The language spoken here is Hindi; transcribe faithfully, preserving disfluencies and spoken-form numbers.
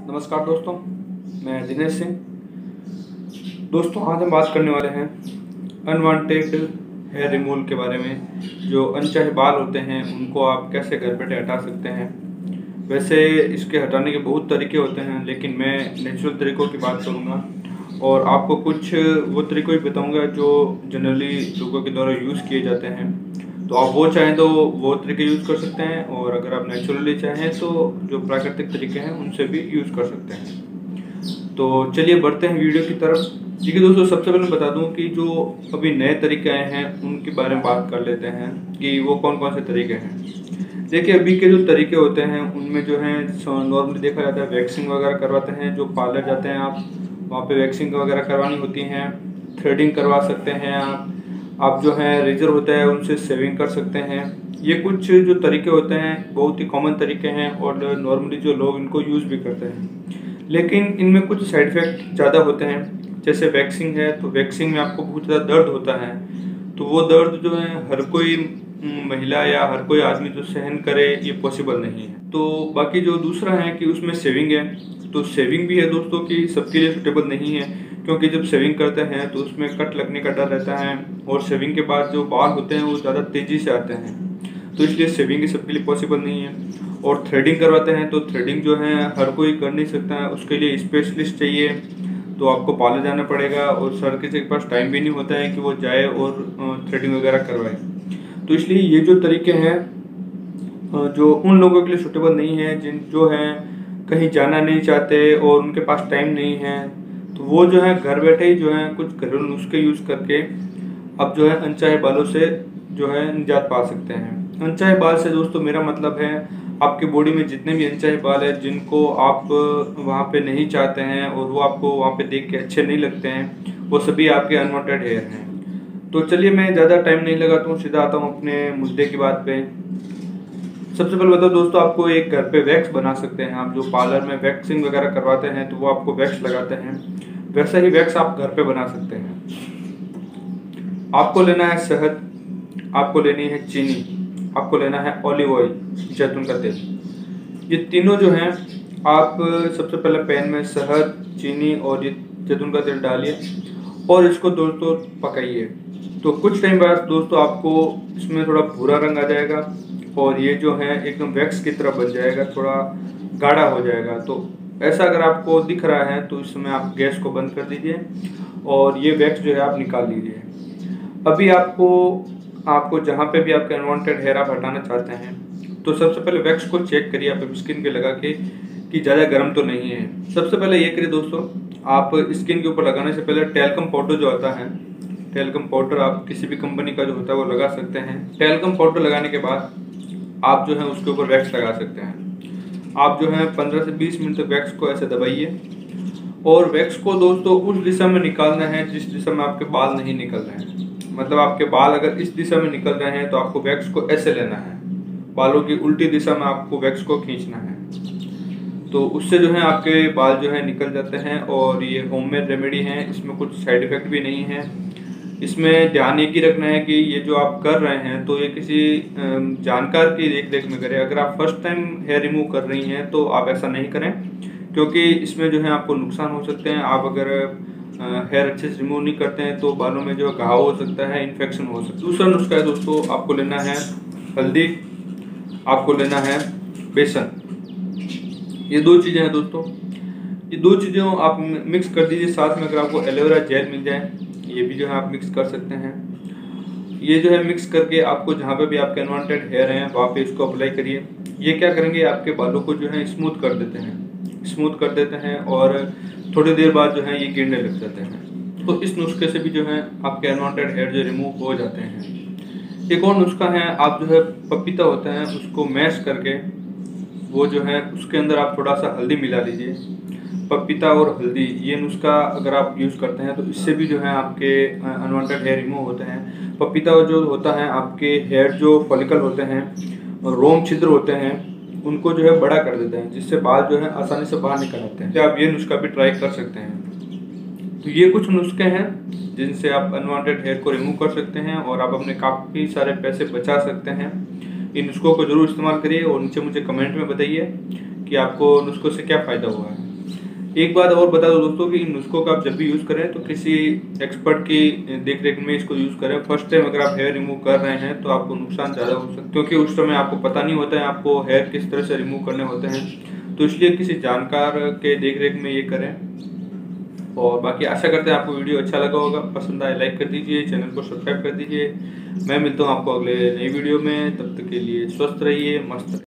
नमस्कार दोस्तों, मैं दिनेश सिंह। दोस्तों आज हम बात करने वाले हैं अनवांटेड हेयर रिमूवल के बारे में। जो अनचाहे बाल होते हैं उनको आप कैसे घर बैठे हटा सकते हैं। वैसे इसके हटाने के बहुत तरीके होते हैं, लेकिन मैं नेचुरल तरीकों की बात करूँगा और आपको कुछ वो तरीके भी बताऊँगा जो जनरली लोगों के द्वारा यूज़ किए जाते हैं। तो आप वो चाहें तो वो तरीके यूज़ कर सकते हैं, और अगर आप नेचुरली चाहें तो जो प्राकृतिक तरीके हैं उनसे भी यूज़ कर सकते हैं। तो चलिए बढ़ते हैं वीडियो की तरफ। ठीक है दोस्तों, सबसे पहले बता दूं कि जो अभी नए तरीके आए हैं उनके बारे में बात कर लेते हैं कि वो कौन कौन से तरीके हैं। देखिए अभी के जो तरीके होते हैं उनमें जो है नॉर्मली देखा जाता है वैक्सिंग वगैरह करवाते हैं। जो पार्लर जाते हैं आप, वहाँ पे वैक्सिंग वगैरह करवानी होती हैं। थ्रेडिंग करवा सकते हैं आप आप जो है रेजर होता है उनसे शेविंग कर सकते हैं। ये कुछ जो तरीके होते हैं बहुत ही कॉमन तरीके हैं और नॉर्मली जो लोग इनको यूज़ भी करते हैं, लेकिन इनमें कुछ साइड इफ़ेक्ट ज़्यादा होते हैं। जैसे वैक्सिंग है तो वैक्सिंग में आपको बहुत ज़्यादा दर्द होता है, तो वो दर्द जो है हर कोई महिला या हर कोई आदमी जो सहन करे ये पॉसिबल नहीं है। तो बाकी जो दूसरा है कि उसमें शेविंग है, तो शेविंग भी है दोस्तों कि सबके लिए सूटेबल नहीं है, क्योंकि जब शेविंग करते हैं तो उसमें कट लगने का डर रहता है और शेविंग के बाद जो बाल होते हैं वो ज़्यादा तेज़ी से आते हैं, तो इसलिए शेविंग सबके लिए पॉसिबल नहीं है। और थ्रेडिंग करवाते हैं तो थ्रेडिंग जो है हर कोई कर नहीं सकता है, उसके लिए स्पेशलिस्ट चाहिए, तो आपको पार्लर जाना पड़ेगा और सर किसी के पास टाइम भी नहीं होता है कि वो जाए और थ्रेडिंग वगैरह करवाए। तो इसलिए ये जो तरीके हैं जो उन लोगों के लिए सूटेबल नहीं है जिन जो है कहीं जाना नहीं चाहते और उनके पास टाइम नहीं है, तो वो जो है घर बैठे ही जो है कुछ घरेलू नुस्खे यूज़ करके अब जो है अनचाहे बालों से जो है निजात पा सकते हैं। अनचाहे बाल से दोस्तों मेरा मतलब है आपके बॉडी में जितने भी अनचाहे बाल है जिनको आप वहाँ पे नहीं चाहते हैं और वो आपको वहाँ पे देख के अच्छे नहीं लगते हैं, वो सभी आपके अनवांटेड हेयर हैं। तो चलिए मैं ज़्यादा टाइम नहीं लगाता हूँ, सीधा आता हूँ अपने मुद्दे की बात पे। सबसे पहले बताओ दोस्तों, आपको एक घर पे वैक्स बना सकते हैं। आप जो पार्लर में वैक्सिंग वगैरह करवाते हैं तो वो आपको वैक्स लगाते हैं, वैसा ही वैक्स आप घर पे बना सकते हैं। आपको लेना है शहद, आपको लेनी है चीनी, आपको लेना है ऑलिव ऑयल, जैतून का तेल। ये तीनों जो हैं आप सबसे पहले पैन में शहद, चीनी और ये जैतून का तेल डालिए और इसको दोस्तों पकाइए। तो कुछ टाइम बाद दोस्तों आपको इसमें थोड़ा भूरा रंग आ जाएगा और ये जो है एकदम वैक्स की तरह बन जाएगा, थोड़ा गाढ़ा हो जाएगा। तो ऐसा अगर आपको दिख रहा है तो इस समय आप गैस को बंद कर दीजिए और ये वैक्स जो है आप निकाल लीजिए। अभी आपको आपको जहाँ पे भी आपके अनवांटेड हेयर आप हटाना चाहते हैं तो सबसे पहले वैक्स को चेक करिए आप स्किन पे लगा के कि ज़्यादा गर्म तो नहीं है। सबसे पहले ये करिए दोस्तों, आप स्किन के ऊपर लगाने से पहले टैल्कम पाउडर जो आता है, टैल्कम पाउडर आप किसी भी कंपनी का जो होता है वो लगा सकते हैं। टैल्कम पाउडर लगाने के बाद आप जो है उसके ऊपर वैक्स लगा सकते हैं। आप जो है पंद्रह से बीस मिनट तक वैक्स को ऐसे दबाइए और वैक्स को दोस्तों उस दिशा में निकालना है जिस दिशा में आपके बाल नहीं निकल रहे हैं। मतलब आपके बाल अगर इस दिशा में निकल रहे हैं तो आपको वैक्स को ऐसे लेना है, बालों की उल्टी दिशा में आपको वैक्स को खींचना है। तो उससे जो है आपके बाल जो है निकल जाते हैं और ये होममेड रेमेडी है, इसमें कुछ साइड इफेक्ट भी नहीं है। इसमें ध्यान एक ही रखना है कि ये जो आप कर रहे हैं तो ये किसी जानकार की देख रेख में करें। अगर आप फर्स्ट टाइम हेयर रिमूव कर रही हैं तो आप ऐसा नहीं करें, क्योंकि इसमें जो है आपको नुकसान हो सकते हैं। आप अगर हेयर अच्छे से रिमूव नहीं करते हैं तो बालों में जो घाव हो सकता है, इन्फेक्शन हो सकता है। दूसरा नुस्खा है दोस्तों, आपको लेना है हल्दी, आपको लेना है बेसन। ये दो चीज़ें हैं दोस्तों, ये दो चीज़ें आप मिक्स कर दीजिए। साथ में अगर आपको एलोवेरा जेल मिल जाए ये भी जो है आप मिक्स कर सकते हैं। ये जो है मिक्स करके आपको जहाँ पे भी आपके अनवांटेड हेयर हैं वहाँ पे इसको अप्लाई करिए। ये क्या करेंगे, आपके बालों को जो है स्मूथ कर देते हैं स्मूथ कर देते हैं और थोड़ी देर बाद जो है ये गिरने लग जाते हैं। तो इस नुस्खे से भी जो है आपके अनवांटेड हेयर जो रिमूव हो जाते हैं। एक और नुस्खा है, आप जो है पपीता होता है उसको मैश करके वो जो है उसके अंदर आप थोड़ा सा हल्दी मिला लीजिए। पपीता और हल्दी ये नुस्खा अगर आप यूज़ करते हैं तो इससे भी जो है आपके अनवांटेड हेयर रिमूव होते हैं। पपीता जो होता है आपके हेयर जो फॉलिकल होते हैं, रोम छिद्र होते हैं, उनको जो है बड़ा कर देते हैं, जिससे बाल जो है आसानी से बाहर निकल आते हैं। तो आप ये नुस्खा भी ट्राई कर सकते हैं। तो ये कुछ नुस्खे हैं जिनसे आप अनवांटेड हेयर को रिमूव कर सकते हैं और आप अपने काफ़ी सारे पैसे बचा सकते हैं। इन नुस्खों को जरूर इस्तेमाल करिए और नीचे मुझे कमेंट में बताइए कि आपको नुस्खों से क्या फ़ायदा हुआ है। एक बात और बता दो दोस्तों कि इन नुस्खों का आप जब भी यूज़ करें तो किसी एक्सपर्ट की देख रेख में इसको यूज़ करें। फर्स्ट टाइम अगर आप हेयर रिमूव कर रहे हैं तो आपको नुकसान ज़्यादा हो सकता है, क्योंकि उस समय आपको पता नहीं होता है आपको हेयर किस तरह से रिमूव करने होते हैं। तो इसलिए किसी जानकार के देख रेख में ये करें। और बाकी आशा करते हैं आपको वीडियो अच्छा लगा होगा, पसंद आए लाइक कर दीजिए, चैनल को सब्सक्राइब कर दीजिए। मैं मिलता हूँ आपको अगले नई वीडियो में, तब तक के लिए स्वस्थ रहिए, मस्त रहिए।